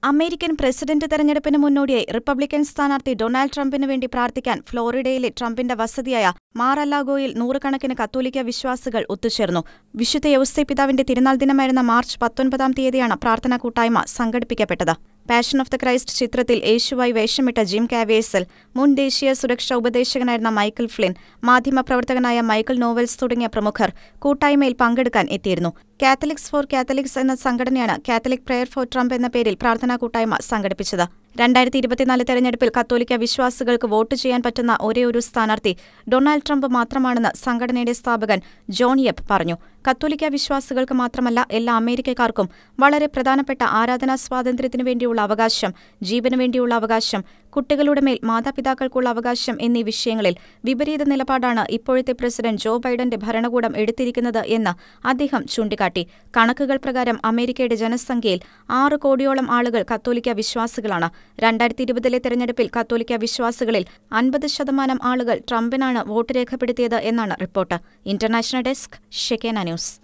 American president തെരഞ്ഞെടുപ്പിന് മുന്നോടിയായി Republican സ്ഥാനാർത്ഥി ഡൊണാൾഡ് ട്രംപിനു വേണ്ടി പ്രാർത്ഥിക്കാൻ ഫ്ലോറിഡയിലെ ട്രംപിന്റെ വസതിയായ മാർ-അ-ലാഗോയിൽ നൂറുകണക്കിന് കത്തോലിക്ക വിശ്വാസികൾ ഒത്തുചേർന്നു. വിശുദ്ധ യൗസേപ്പിതാവിന്റെ തിരുനാൾ ദിനമായിരുന്ന മാർച്ച് 19 തീയതിയാണ് പ്രാർത്ഥനാ കൂട്ടായ്മ സംഘടിപ്പിക്കപ്പെട്ടത്. പാഷൻ ഓഫ് ദ ക്രൈസ്റ്റ് ചിത്രത്തിൽ യേശുവായി വേഷമിട്ട ജിം കാവേഴ്സൽ, മുൻ ദേശീയ സുരക്ഷാ ഉപദേശകനായിരുന്ന മൈക്കൽ ഫ്ലിൻ, മാധ്യമപ്രവർത്തകനായ മൈക്കൽ നോവൽസ് തുടങ്ങിയ പ്രമുഖർ കൂട്ടായ്മയിൽ പങ്കെടുക്കാൻ എത്തിയിരുന്നു. കാത്തലിക്സ് ഫോർ കാത്തലിക്സ് എന്ന സംഘടനയാണ് കാത്തലിക് പ്രയർ ഫോർ ട്രംപ് എന്ന പേരിൽ പ്രാർത്ഥനാ കൂട്ടായ്മ സംഘടിപ്പിച്ചത്. 2024 തെരഞ്ഞെടുപ്പിൽ കത്തോലിക്ക വിശ്വാസികൾക്ക് വോട്ട് ചെയ്യാൻ പറ്റുന്ന ഒരേയൊരു സ്ഥാനാർത്ഥി ഡൊണാൾഡ് ട്രംപ് മാത്രമാണെന്ന് സംഘടനയുടെ സ്ഥാപകൻ ജോൺ യെപ്പ് പറഞ്ഞു. കത്തോലിക്ക വിശ്വാസികൾക്ക് മാത്രമല്ല എല്ലാ അമേരിക്കക്കാർക്കും വളരെ പ്രധാനപ്പെട്ട ആരാധനാ സ്വാതന്ത്ര്യത്തിനു വേണ്ടിയുള്ള അവകാശം, ജീവനു വേണ്ടിയുള്ള അവകാശം, കുട്ടികളുടെ മേൽ മാതാപിതാക്കൾക്കുള്ള അവകാശം എന്നീ വിഷയങ്ങളിൽ വിപരീത നിലപാടാണ് ഇപ്പോഴത്തെ പ്രസിഡന്റ് ജോ ബൈഡന്റെ ഭരണകൂടം എടുത്തിരിക്കുന്നത് എന്ന് അദ്ദേഹം ചൂണ്ടിക്കാട്ടി. കണക്കുകൾ പ്രകാരം അമേരിക്കയുടെ ജനസംഖ്യയിൽ 6 കോടിയോളം ആളുകൾ കത്തോലിക്ക വിശ്വാസികളാണ്. 2020 തെരഞ്ഞെടുപ്പിൽ കത്തോലിക്ക വിശ്വാസികളിൽ 50% ആളുകൾ ട്രംപിനാണ് വോട്ട് രേഖപ്പെടുത്തിയത് എന്നാണ് report. International desk, Shekinah news.